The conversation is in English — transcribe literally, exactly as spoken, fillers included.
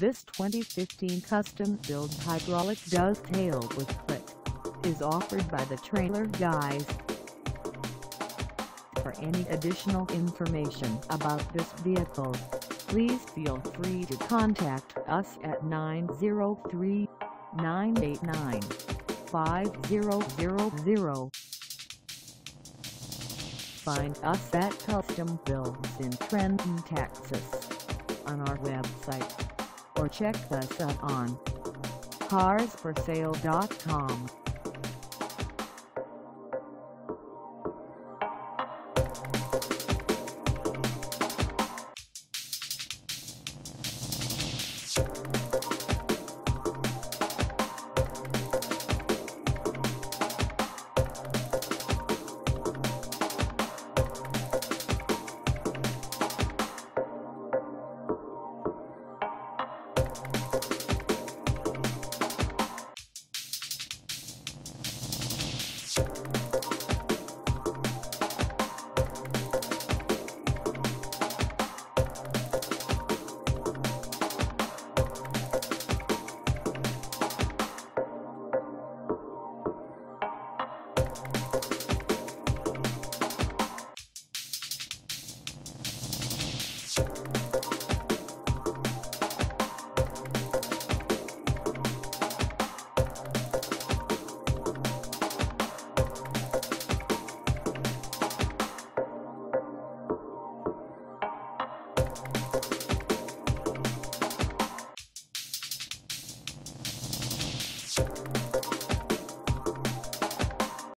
This twenty fifteen custom-built hydraulic dovetail with Cleats is offered by the Trailer Guys. For any additional information about this vehicle, please feel free to contact us at nine zero three, nine eight nine, five zero zero zero. Find us at Custom Builds in Trenton, Texas on our website, or check us out on cars for sale dot com. We'll be right back.